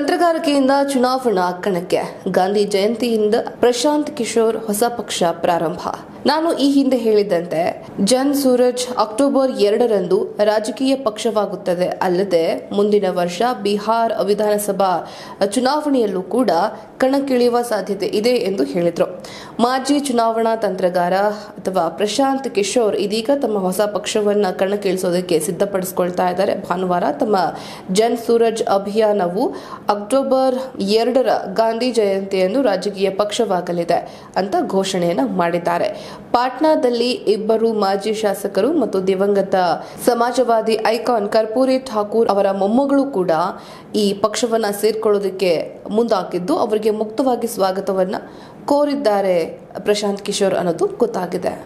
ತಂತ್ರಗಾರಿಕೆಯಿಂದ ಚುನಾವಣಾ ಕಣಕ್ಕೆ ಗಾಂಧಿ ಜಯಂತಿಯಿಂದ ಪ್ರಶಾಂತ್ ಕಿಶೋರ್ ಹೊಸ ಪಕ್ಷ ಪ್ರಾರಂಭ. ನಾನು ಈ ಹಿಂದೆ ಹೇಳಿದಂತೆ ಜನ್ ಸೂರಜ್ ಅಕ್ಟೋಬರ್ 2ರಂದು ರಾಜಕೀಯ ಪಕ್ಷವಾಗುತ್ತದೆ. ಅಲ್ಲದೆ ಮುಂದಿನ ವರ್ಷ ಬಿಹಾರ್ ವಿಧಾನಸಭಾ ಚುನಾವಣೆಯಲ್ಲೂ ಕೂಡ ಕಣಕ್ಕಿಳಿಯುವ ಸಾಧ್ಯತೆ ಇದೆ ಎಂದು ಹೇಳಿದರು. ಮಾಜಿ ಚುನಾವಣಾ ತಂತ್ರಗಾರ ಅಥವಾ ಪ್ರಶಾಂತ್ ಕಿಶೋರ್ ಇದೀಗ ತಮ್ಮ ಹೊಸ ಪಕ್ಷವನ್ನ ಕಣಕ್ಕಿಳಿಸೋದಕ್ಕೆ ಸಿದ್ಧಪಡಿಸಿಕೊಳ್ತಾ ಇದ್ದಾರೆ. ಭಾನುವಾರ ತಮ್ಮ ಜನ್ ಸೂರಜ್ ಅಭಿಯಾನವು ಅಕ್ಟೋಬರ್ 2ರ ಗಾಂಧಿ ಜಯಂತಿಯಂದು ರಾಜಕೀಯ ಪಕ್ಷವಾಗಲಿದೆ ಅಂತ ಘೋಷಣೆಯನ್ನ ಮಾಡಿದ್ದಾರೆ. ಪಾಟ್ನಾದಲ್ಲಿ ಇಬ್ಬರು ಮಾಜಿ ಶಾಸಕರು ಮತ್ತು ದಿವಂಗತ ಸಮಾಜವಾದಿ ಐಕಾನ್ ಕರ್ಪೂರಿ ಠಾಕೂರ್ ಅವರ ಮೊಮ್ಮಗಳು ಕೂಡ ಈ ಪಕ್ಷವನ್ನ ಸೇರ್ಕೊಳ್ಳೋದಕ್ಕೆ ಮುಂದಾಗಿದ್ದು ಅವರಿಗೆ ಮುಕ್ತವಾಗಿ ಸ್ವಾಗತವನ್ನ ಕೋರಿದ್ದಾರೆ ಪ್ರಶಾಂತ್ ಕಿಶೋರ್ ಅನ್ನೋದು ಗೊತ್ತಾಗಿದೆ.